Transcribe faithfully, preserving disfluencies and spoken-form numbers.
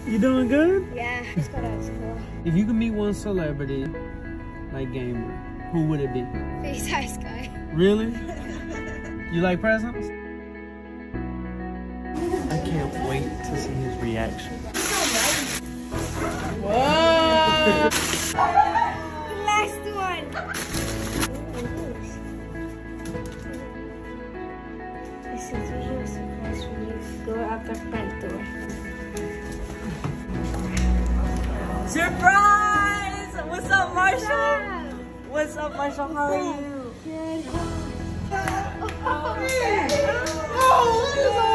You doing good? Yeah, just got out of school. If you could meet one celebrity, like gamer, who would it be? Face Ice Guy. Really? You like presents? I can't wait to see his reaction. Whoa! Last one. This is usually a surprise when you go out the front door. Surprise! What's up, Marshall? What's up, Marshall? How are you? Good. Oh, what is